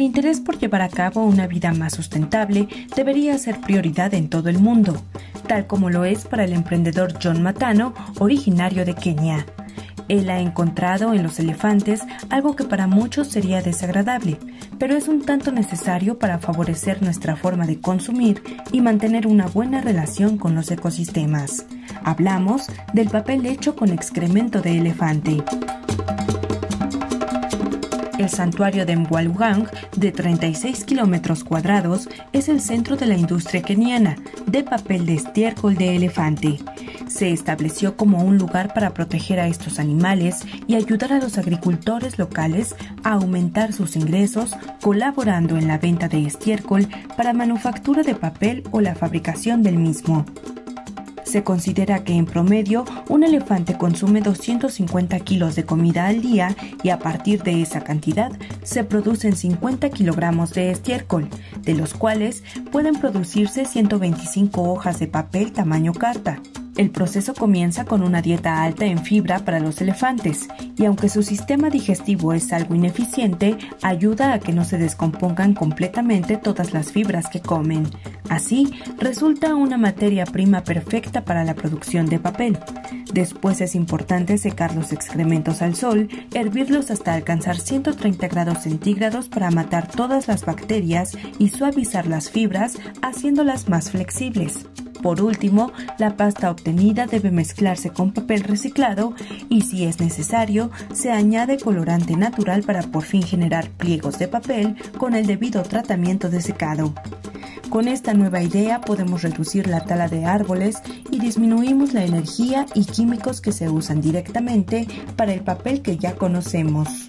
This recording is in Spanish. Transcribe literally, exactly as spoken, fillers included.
interés por llevar a cabo una vida más sustentable debería ser prioridad en todo el mundo, tal como lo es para el emprendedor John Matano, originario de Kenia. Él ha encontrado en los elefantes algo que para muchos sería desagradable, pero es un tanto necesario para favorecer nuestra forma de consumir y mantener una buena relación con los ecosistemas. Hablamos del papel hecho con excremento de elefante. El santuario de Mbwalugang, de treinta y seis kilómetros cuadrados, es el centro de la industria keniana de papel de estiércol de elefante. Se estableció como un lugar para proteger a estos animales y ayudar a los agricultores locales a aumentar sus ingresos, colaborando en la venta de estiércol para manufactura de papel o la fabricación del mismo. Se considera que en promedio un elefante consume doscientos cincuenta kilos de comida al día y a partir de esa cantidad se producen cincuenta kilogramos de estiércol, de los cuales pueden producirse ciento veinticinco hojas de papel tamaño carta. El proceso comienza con una dieta alta en fibra para los elefantes y aunque su sistema digestivo es algo ineficiente, ayuda a que no se descompongan completamente todas las fibras que comen. Así, resulta una materia prima perfecta para la producción de papel. Después es importante secar los excrementos al sol, hervirlos hasta alcanzar ciento treinta grados centígrados para matar todas las bacterias y suavizar las fibras, haciéndolas más flexibles. Por último, la pasta obtenida debe mezclarse con papel reciclado y, si es necesario, se añade colorante natural para por fin generar pliegos de papel con el debido tratamiento de secado. Con esta nueva idea podemos reducir la tala de árboles y disminuimos la energía y químicos que se usan directamente para el papel que ya conocemos.